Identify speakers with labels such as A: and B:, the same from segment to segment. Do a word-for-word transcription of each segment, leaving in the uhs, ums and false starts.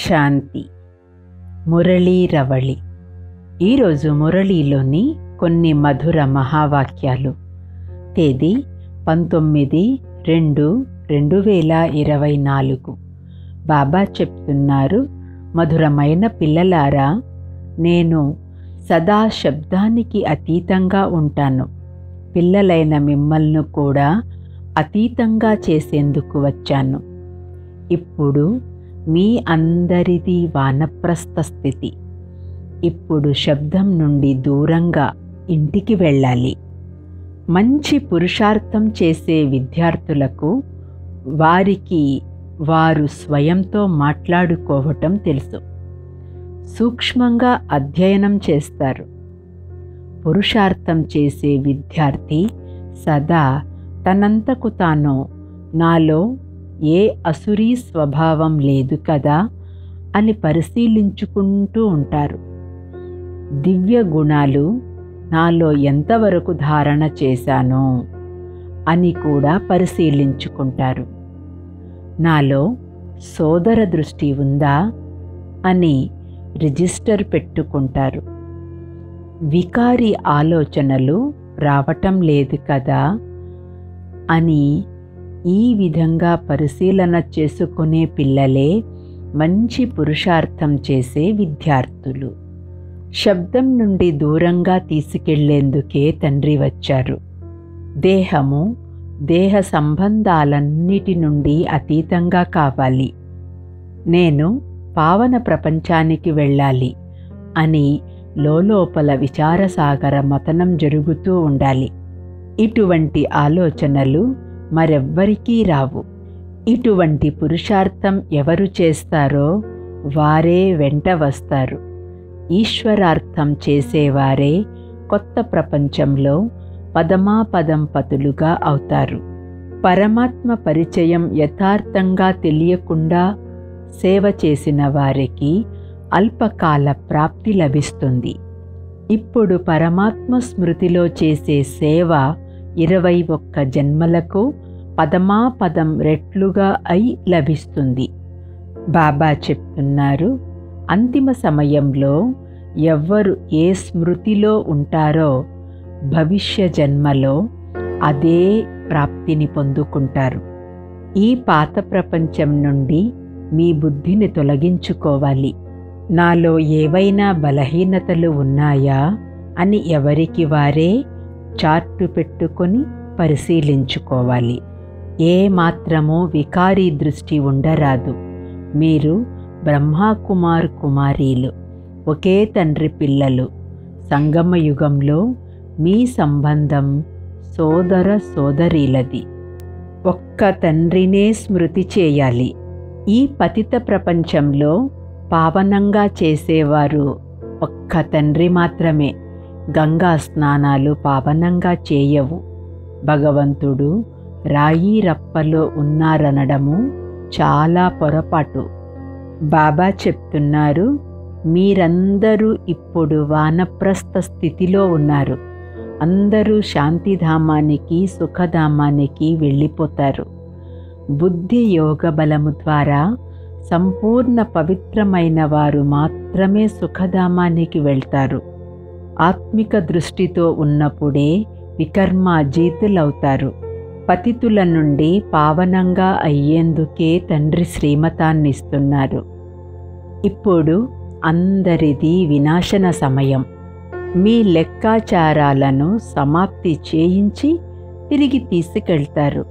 A: శాంతి. మురళీ రవళి. ఈరోజు మురళీలోని కొన్ని మధుర మహావాక్యాలు. తేదీ పంతొమ్మిది రెండు రెండు వేల ఇరవై నాలుగు. బాబా చెప్తున్నారు, మధురమైన పిల్లలారా, నేను సదా శబ్దానికి అతీతంగా ఉంటాను. పిల్లలైన మిమ్మల్ని కూడా అతీతంగా చేసేందుకు వచ్చాను. ఇప్పుడు మీ అందరిది వానప్రస్థ స్థితి. ఇప్పుడు శబ్దం నుండి దూరంగా ఇంటికి వెళ్ళాలి. మంచి పురుషార్థం చేసే విద్యార్థులకు వారికి వారు స్వయంతో మాట్లాడుకోవటం తెలుసు. సూక్ష్మంగా అధ్యయనం చేస్తారు. పురుషార్థం చేసే విద్యార్థి సదా తనంతకు తాను, నాలో ఏ అసురీ స్వభావం లేదు కదా అని పరిశీలించుకుంటూ ఉంటారు. దివ్య గుణాలు నాలో ఎంతవరకు ధారణ చేశానో అని కూడా పరిశీలించుకుంటారు. నాలో సోదర దృష్టి ఉందా అని రిజిస్టర్ పెట్టుకుంటారు. వికారి ఆలోచనలు రావటం లేదు కదా అని ఈ విధంగా పరిశీలన చేసుకునే పిల్లలే మంచి పురుషార్థం చేసే విద్యార్థులు. శబ్దం నుండి దూరంగా తీసుకెళ్లేందుకే తండ్రి వచ్చారు. దేహము, దేహ సంబంధాలన్నిటి నుండి అతీతంగా కావాలి. నేను పావన ప్రపంచానికి వెళ్ళాలి అని లోలోపల విచారసాగర మథనం జరుగుతూ ఉండాలి. ఇటువంటి ఆలోచనలు మరెవ్వరికీ రావు. ఇటువంటి పురుషార్థం ఎవరు చేస్తారో వారే వెంట వస్తారు. ఈశ్వరార్థం చేసేవారే కొత్త ప్రపంచంలో పదమాపదం పతులుగా అవుతారు. పరమాత్మ పరిచయం యథార్థంగా తెలియకుండా సేవ చేసిన వారికి అల్పకాల ప్రాప్తి లభిస్తుంది. ఇప్పుడు పరమాత్మ స్మృతిలో చేసే సేవ ఇరవై ఒక్క జన్మలకు పదమాపదం రెట్లుగా అయి లభిస్తుంది. బాబా చెప్తున్నారు, అంతిమ సమయంలో ఎవ్వరు ఏ స్మృతిలో ఉంటారో భవిష్య జన్మలో అదే ప్రాప్తిని పొందుకుంటారు. ఈ పాత ప్రపంచం నుండి మీ బుద్ధిని తొలగించుకోవాలి. నాలో ఏవైనా బలహీనతలు ఉన్నాయా అని ఎవరికి వారే చార్టు పెట్టుకొని పరిశీలించుకోవాలి. ఏ మాత్రమూ వికారీ దృష్టి ఉండరాదు. మీరు బ్రహ్మకుమార్ కుమారీలు, ఒకే తండ్రి పిల్లలు. సంగమ యుగంలో మీ సంబంధం సోదర సోదరీలది. ఒక్క తండ్రినే స్మృతి చేయాలి. ఈ పతిత ప్రపంచంలో పావనంగా చేసేవారు ఒక్క తండ్రి మాత్రమే. గంగా స్నానాలు పావనంగా చేయవు. భగవంతుడు రాయి రప్పలో ఉన్నారనడము చాలా పొరపాటు. బాబా చెప్తున్నారు, మీరందరూ ఇప్పుడు వానప్రస్థ స్థితిలో ఉన్నారు. అందరూ శాంతిధామానికి, సుఖధామానికి వెళ్ళిపోతారు. బుద్ధి యోగ బలము ద్వారా సంపూర్ణ పవిత్రమైన వారు మాత్రమే సుఖధామానికి వెళ్తారు. ఆత్మిక దృష్టితో ఉన్నప్పుడే వికర్మాజీతులవుతారు. పతితుల నుండి పావనంగా అయ్యేందుకే తండ్రి శ్రీమతాన్నిస్తున్నారు. ఇప్పుడు అందరిది వినాశన సమయం. మీ లెక్కాచారాలను సమాప్తి చేయించి తిరిగి తీసుకెళ్తారు.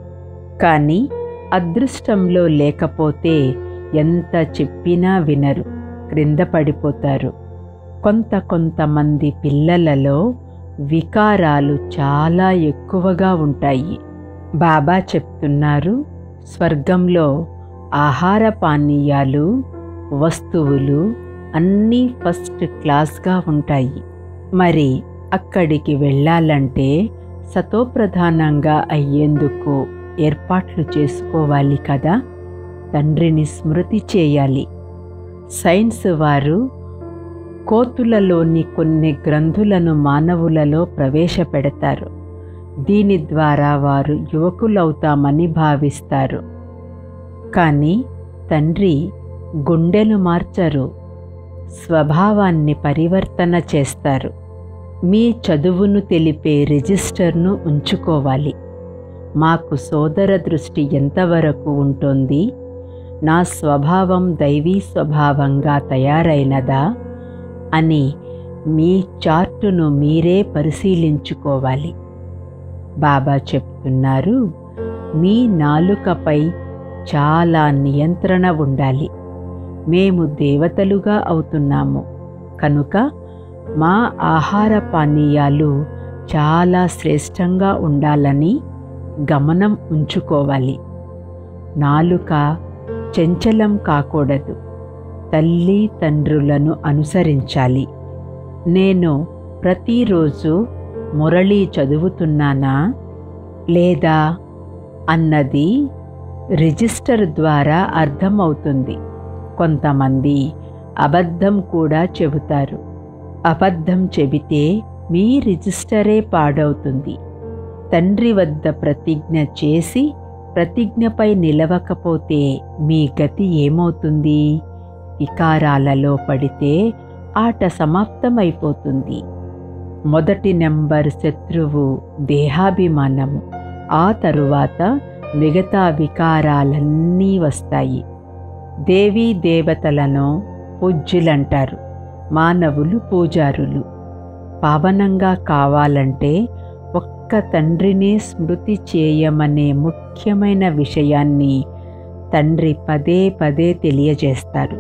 A: కానీ అదృష్టంలో లేకపోతే ఎంత చెప్పినా వినరు, క్రింద పడిపోతారు. కొంత కొంతమంది పిల్లలలో వికారాలు చాలా ఎక్కువగా ఉంటాయి. బాబా చెప్తున్నారు, స్వర్గంలో ఆహార పానీయాలు, వస్తువులు అన్నీ ఫస్ట్ క్లాస్గా ఉంటాయి. మరి అక్కడికి వెళ్ళాలంటే సతోప్రధానంగా అయ్యేందుకు ఏర్పాట్లు చేసుకోవాలి కదా. తండ్రిని స్మృతి చేయాలి. సైన్స్ వారు కోతులలోని కొన్ని గ్రంథులను మానవులలో ప్రవేశపెడతారు. దీని ద్వారా వారు యువకులవుతామని భావిస్తారు. కానీ తండ్రి గుండెను మార్చరు, స్వభావాన్ని పరివర్తన చేస్తారు. మీ చదువును తెలిపే రిజిస్టర్ను ఉంచుకోవాలి. మాకు సోదర దృష్టి ఎంతవరకు ఉంటుంది? నా స్వభావం దైవీ స్వభావంగా తయారైనదా అని మీ చార్టును మీరే పరిశీలించుకోవాలి. బాబా చెప్తున్నారు, మీ నాలుకపై చాలా నియంత్రణ ఉండాలి. మేము దేవతలుగా అవుతున్నాము కనుక మా ఆహార పానీయాలు చాలా శ్రేష్టంగా ఉండాలని గమనం ఉంచుకోవాలి. నాలుక చంచలం కాకూడదు. తల్లి తండ్రులను అనుసరించాలి. నేను ప్రతిరోజు మురళి చదువుతున్నానా లేదా అన్నది రిజిస్టర్ ద్వారా అర్థమవుతుంది. కొంతమంది అబద్ధం కూడా చెబుతారు. అబద్ధం చెబితే మీ రిజిస్టరే పాడవుతుంది. తండ్రి వద్ద ప్రతిజ్ఞ చేసి ప్రతిజ్ఞపై నిలవకపోతే మీ గతి ఏమవుతుంది? వికారాలలో పడితే ఆట సమాప్తమైపోతుంది. మొదటి నెంబర్ శత్రువు దేహాభిమానము. ఆ తరువాత మిగతా వికారాలన్నీ వస్తాయి. దేవీ దేవతలను పూజ్యులంటారు, మానవులు పూజారులు. పావనంగా కావాలంటే ఒక్క తండ్రిని స్మృతి చేయమనే ముఖ్యమైన విషయాన్ని తండ్రి పదే పదే తెలియజేస్తారు.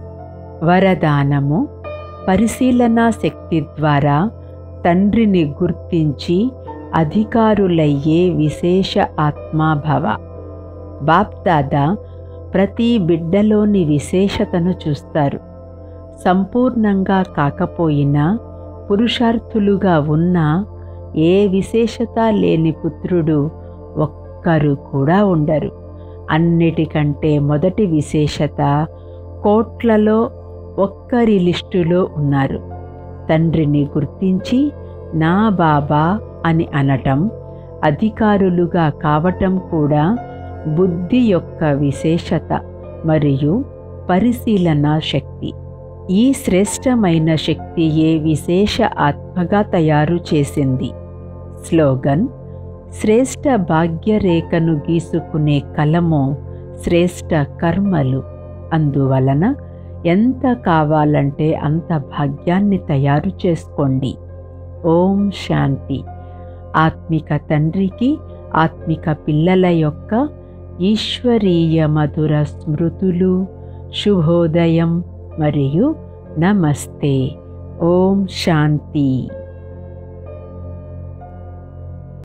A: వరదానము పరిశీలనా శక్తి ద్వారా తండ్రిని గుర్తించి అధికారులయ్యే విశేష ఆత్మాభవ. బాప్దాదా ప్రతి బిడ్డలోని విశేషతను చూస్తారు. సంపూర్ణంగా కాకపోయినా పురుషార్థులుగా ఉన్న ఏ విశేషత లేని పుత్రుడు ఒక్కరు కూడా ఉండరు. అన్నిటికంటే మొదటి విశేషత కోట్లలో ఒక్కరి లిస్టులో ఉన్నారు. తండ్రిని గుర్తించి నా బాబా అని అనటం, అధికారులుగా కావటం కూడా బుద్ధి యొక్క విశేషత మరియు పరిశీలనా శక్తి. ఈ శ్రేష్టమైన శక్తియే విశేష ఆత్మగా తయారు చేసింది. స్లోగన్: శ్రేష్ఠ భాగ్యరేఖను గీసుకునే కలము శ్రేష్ఠ కర్మలు. అందువలన ఎంత కావాలంటే అంత భాగ్యాన్ని తయారు చేసుకోండి. ఓం శాంతి. ఆత్మిక తండ్రికి ఆత్మిక పిల్లల యొక్క ఈశ్వరీయ మధుర స్మృతులు. శుభోదయం మరియు నమస్తే. ఓం శాంతి.